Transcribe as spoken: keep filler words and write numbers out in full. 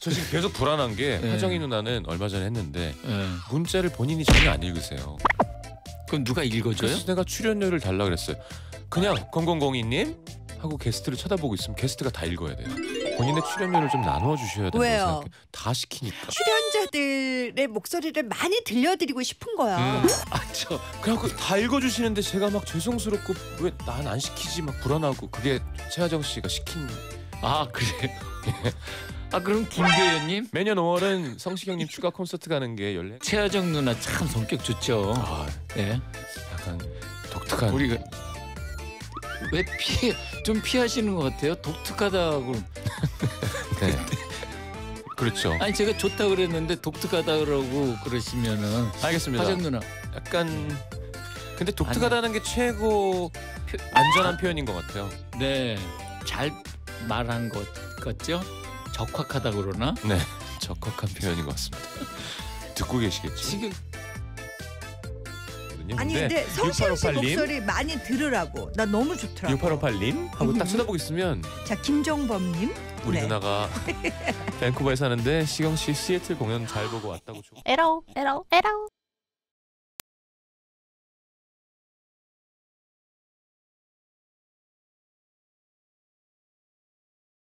저 지금 계속 불안한 게 네. 하정이 누나는 얼마 전에 했는데 네. 문자를 본인이 전혀 안 읽으세요. 그럼 누가 읽어줘요? 그래서 내가 출연료를 달라 그랬어요. 그냥 공공공이님 하고 게스트를 쳐다보고 있으면 게스트가 다 읽어야 돼요. 본인의 출연료를 좀 나눠 주셔야 된다고 왜요? 생각해. 다 시키니까. 출연자들의 목소리를 많이 들려드리고 싶은 거야. 음. 아, 저 그래갖고 다 읽어주시는데 제가 막 죄송스럽고 왜 난 안 시키지 막 불안하고 그게 최하정 씨가 시킨. 아 그래. 아 그럼 김교현님, 매년 오월은 성시경님 추가 콘서트 가는 게 연례. 최하정 누나 참 성격 좋죠. 아, 네. 약간 독특한. 우리가 왜 피해 좀 피하시는 것 같아요? 독특하다고. 네. 그렇죠. 아니 제가 좋다 그랬는데 독특하다 그러고 그러시면은 알겠습니다. 하정 누나 약간 근데 독특하다는 게 최고 표, 안전한 표현인 것 같아요. 네 잘 말한 것 같죠? 적확하다 그러나? 네, 적확한 표현인 것 같습니다. 듣고 계시겠죠? 지금 아니 근데 성시경 씨 육팔오팔 님, 목소리 많이 들으라고. 나 너무 좋더라고. 육팔오팔 님 하고 딱 음. 쳐다보고 있으면 자 김종범님. 우리 네. 누나가 밴쿠버에 사는데 시경 씨 시애틀 공연 잘 보고 왔다고. 좀... 에러 에러 에러